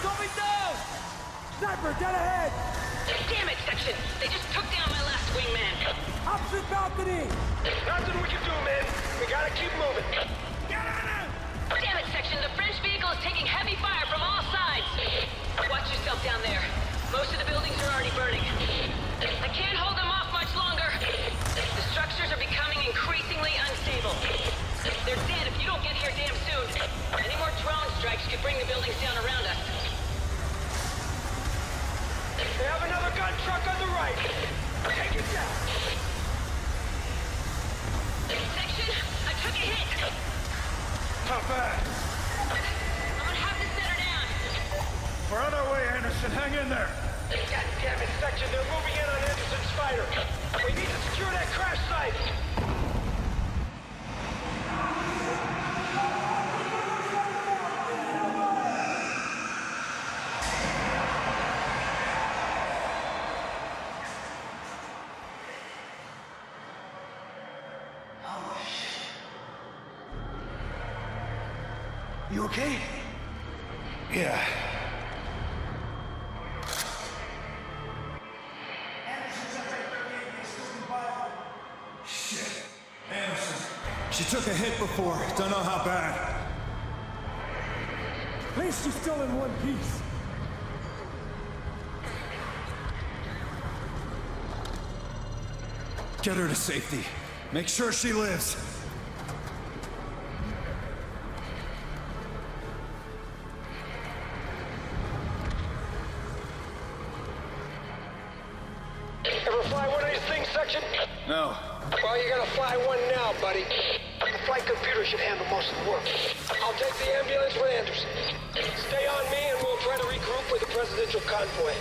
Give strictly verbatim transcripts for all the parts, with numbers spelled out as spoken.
Coming down! Sniper, dead ahead! Damn it, Section! They just took down my last wingman! Opposite balcony! Nothing we can do, man. We gotta keep moving. Get on him! Damn it, Section! The French vehicle is taking heavy fire from all sides! Watch yourself down there. Most of the buildings are already burning. I can't hold them off much longer. The structures are becoming increasingly unstable. They're dead if you don't get here damn soon. Any more drone strikes could bring the buildings down around us. They have another gun truck on the right. Take it down. Section, I took a hit. Not bad. I'm gonna have to set her down. We're on our way, Anderson. Hang in there. God damn it, Section. They're moving in on Anderson's fighter. We need to secure that crash site. You okay? Yeah. Shit. Anderson. She took a hit before. Don't know how bad. At least she's still in one piece. Get her to safety. Make sure she lives. Ever fly one of these things, Section? No. Well, you're gonna fly one now, buddy. The flight computer should handle most of the work. I'll take the ambulance with Anderson. Stay on me and we'll try to regroup with the presidential convoy.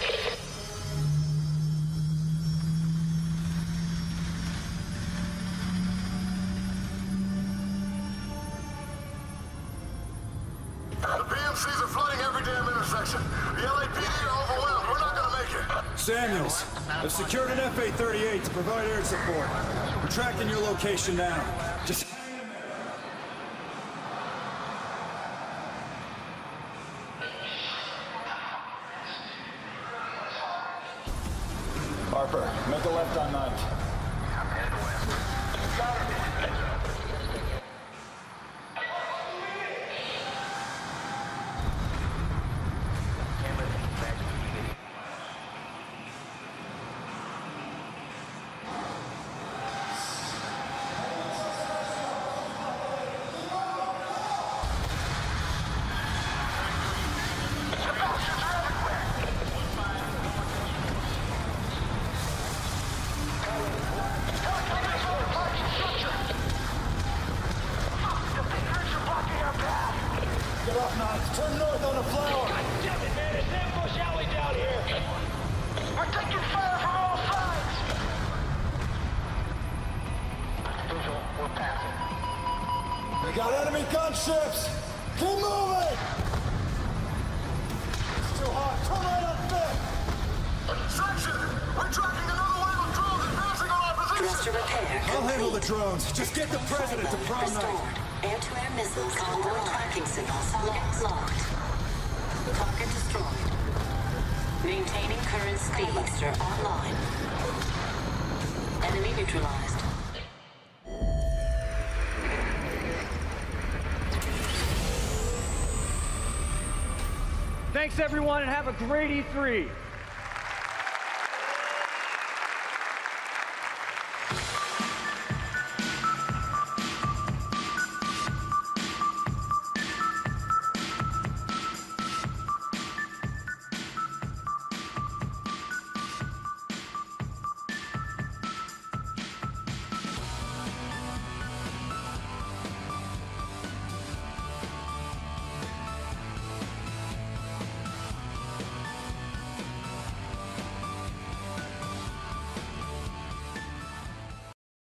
The P M Cs are flooding every damn intersection. The L A P D are overwhelmed. We're not gonna make it. Samuels, I've secured an F A thirty-eight to provide air support. We're tracking your location now. Just... Harper, make a left on ninth. I'm headed west. Got it. Get off ninth. Turn north on the flower. God damn it, man. It's ambush alley down here. We're taking fire from all sides. Visual, we're passing. We got enemy gunships. Keep moving. It's too hot. Turn right on fifth. Section! We're tracking another wave of drones advancing on our position! Thruster repair complete. I'll handle the drones. Just get the president to prom Restored. night. Air-to-air missiles on board. Tracking signals locked. Locked. Target destroyed. Maintaining current speed. Cluster online. Enemy neutralized. Thanks everyone and have a great E three.